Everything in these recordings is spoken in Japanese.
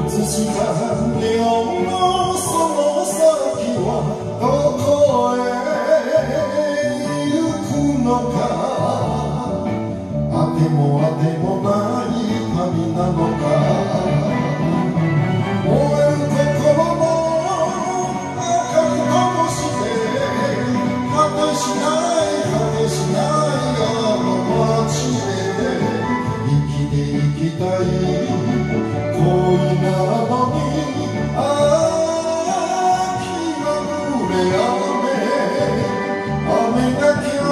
映したネオンのその先はどこへ行くのか。あてもあてもない旅なのか。燃える心の赤く灯して果てしない果てしないあの街へ生きていきたい恋なのに秋が暮れ雨が今日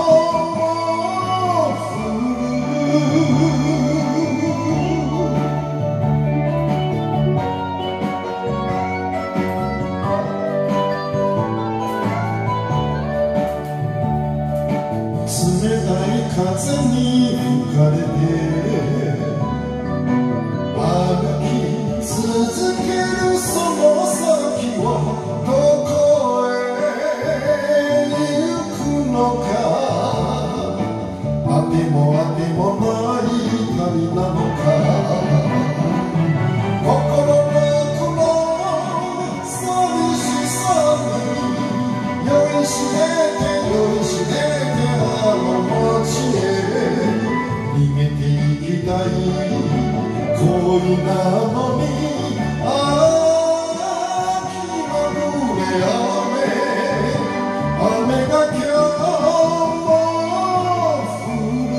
も降る。冷たい風に吹かれて歩き続けるその先はどこへ行くのか。あてもあてもない旅なのか。心の奥の寂しさに酔いしれて酔いしれてあの街へ逃げていきたい恋なのに秋が暮れ雨が今日も降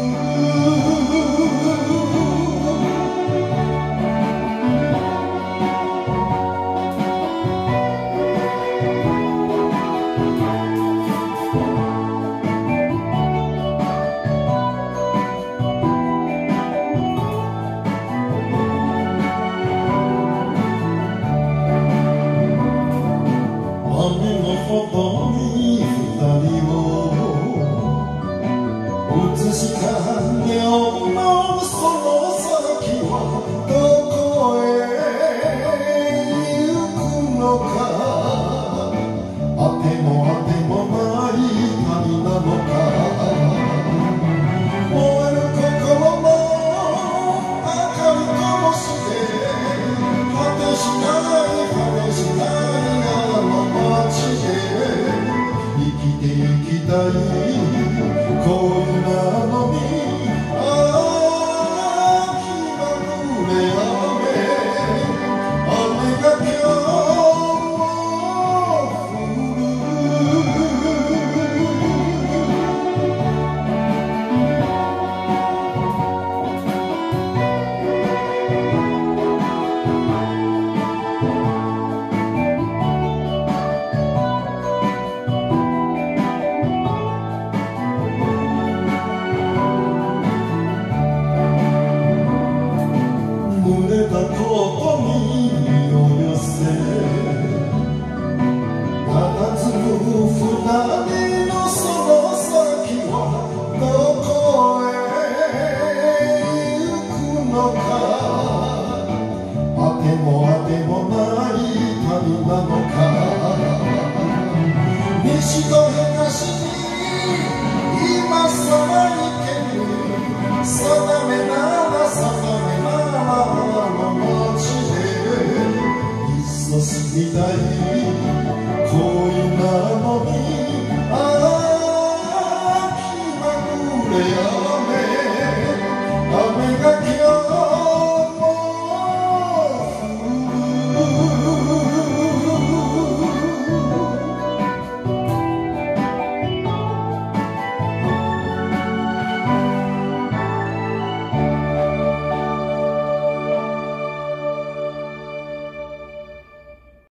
る。雨のほとに二人を映したネオンのその先はどこへ行くのか。あてもあてもない旅なのか。燃える心の明かり灯して果てしない果てしないあの街へ生きていきたい恋なのに秋が暮れ雨が今日も降る。濡れたコートに身を寄せ佇む二人のその先はどこへ行くのか。